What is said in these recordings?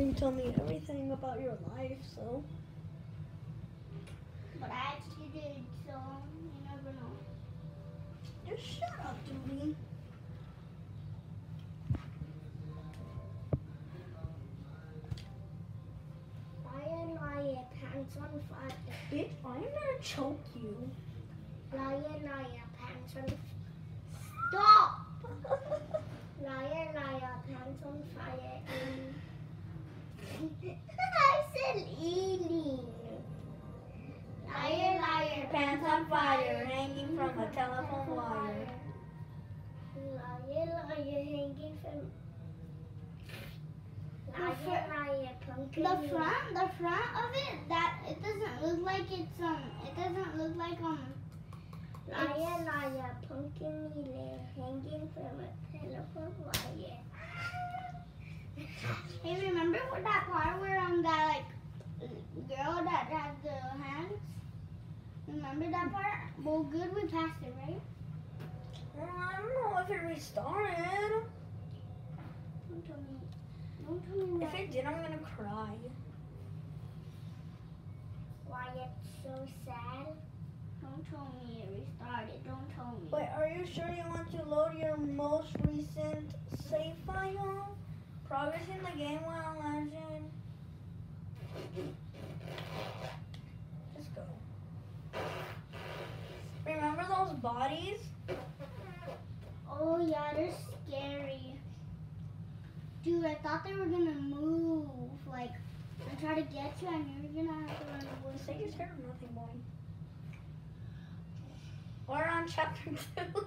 didn't tell me everything about your life, so. But I actually did, so you never know. Just shut up, Judy. Liar, pants on fire. Bitch, I'm gonna choke you. Liar, pants on Stop! Liar, pants on fire. I said eating. Liar, Pants on fire, hanging from a telephone wire. Liar, hanging from. Liar, pumpkin. The front of it, that it doesn't look like it's it doesn't look like Liar, pumpkin leader hanging from a telephone wire. Hey, remember what that part where that girl that had the hands? Remember that part? Well, good, we passed it, right? I don't know if it restarted. Don't tell me. Don't tell me If it did, I'm gonna cry. why it's so sad. Don't tell me it restarted. Don't tell me. Wait, are you sure you want to load your most recent save file? Progress in the game while legend. Just go. Remember those bodies? Oh yeah, they're scary. Dude, I thought they were gonna move, and try to get you, and you're gonna have to run away. Say you're scared of nothing, boy. We're on chapter 2.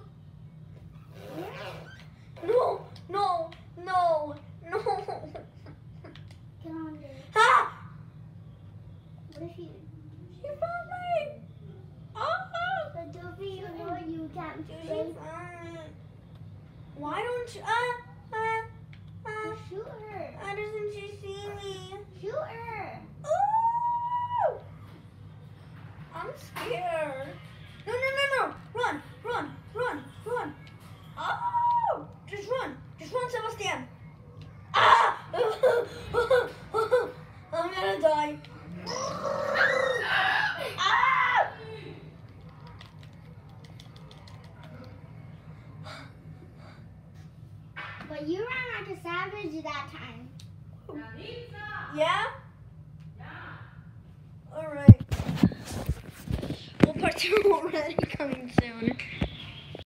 No, no, no, no. Get on there. Ha! What if you? She found me. Oh! But don't be you know you can't She play. found me. Why don't you? Shoot her. Why doesn't she see me? Shoot her. Ooh! I'm scared. No, no, no, no! Run, run, run, run! Oh! Just run, Sebastian! Ah! I'm gonna die. Ah! But you ran like a savage that time. Yeah? Alright. Well, part 2 already coming soon.